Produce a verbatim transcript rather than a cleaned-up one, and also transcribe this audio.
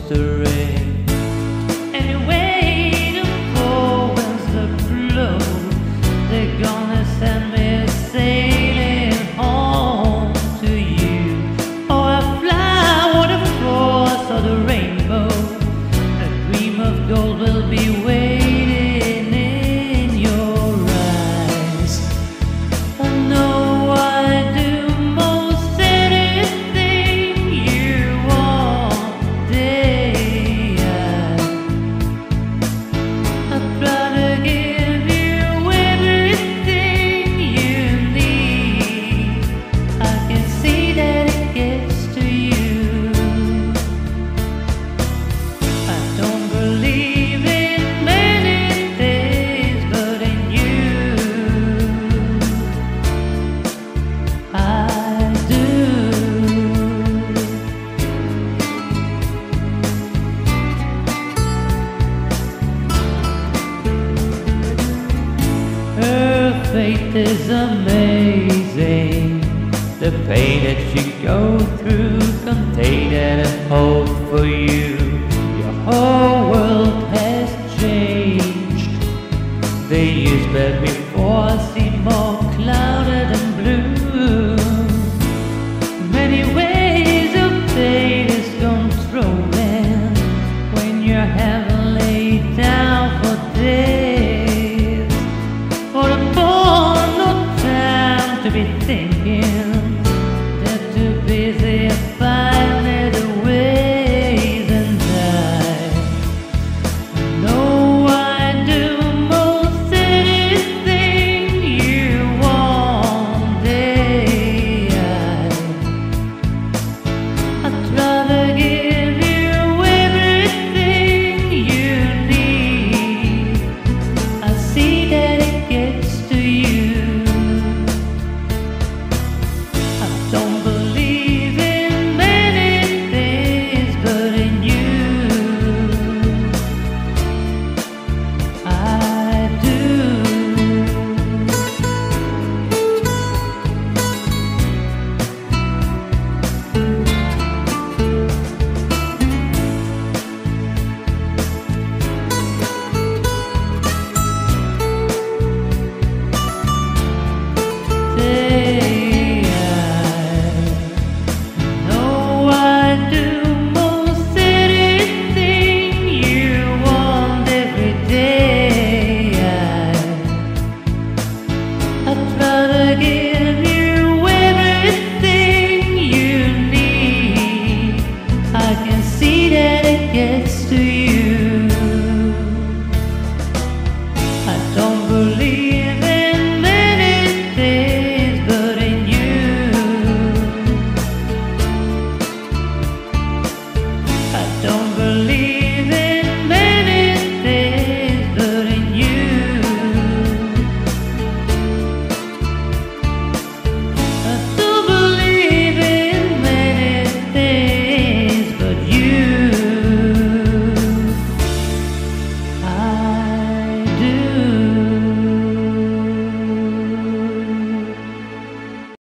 to rain. Anyway, the cold winds that blow, they're gonna send me sailing home to you. Oh, I fly over the force of the rainbow. A dream of gold will be waiting in your eyes. I know I do most anything you want, day. I'd rather give you everything you need. I can see that it gets to you. I don't believe in many things, but in you I do. Her faith is amazing. The pain that you go through contained a hope for you. Your whole world has changed. The years back before seem more clouded and blue. Many ways of pain is controlling when you're having laid down for days. For the poor, no time to be thinking. They're too busy finding the ways and die. No, I do most anything you want, day. I'd rather give you everything you need. I see that it gets to you. I don't believe in many things, but in you I do. Say I know I do most anything you want every day. I'd rather give you everything you need. I can see that it gets to you.